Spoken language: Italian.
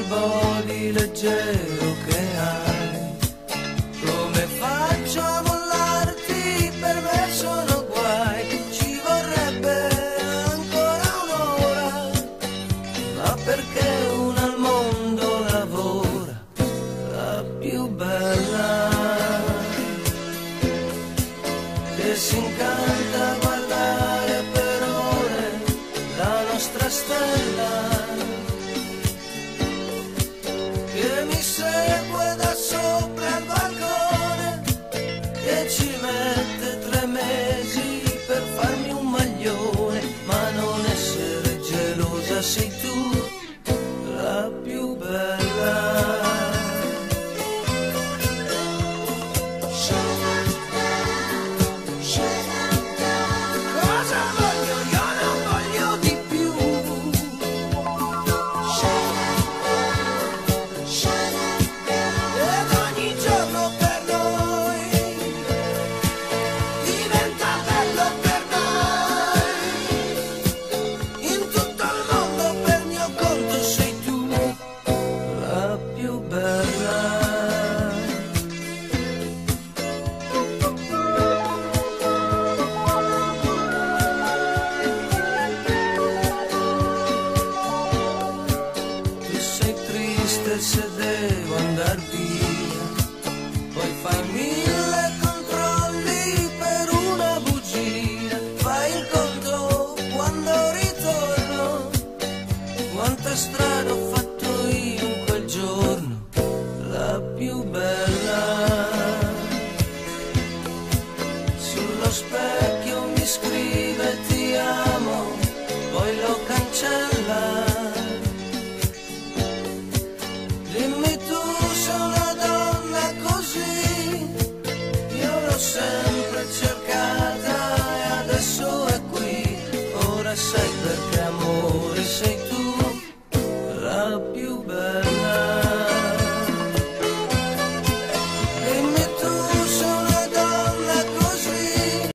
po' di leggero che hai. Come faccio a mollarti? Per me sono guai. Ci vorrebbe ancora un'ora, ma perché una al mondo lavora, la più bella, che si incanta a guardare per ore la nostra stella, che mi segue da sopra il balcone, che ci mette 3 mesi per farmi un maglione. Ma non essere gelosa, sei tu la più bella. Cosa voglio? Io non voglio di più. Ed ogni giorno per noi diventa bello per noi. In tutto il mondo per mio conto sei tu la più bella. Tu sei triste se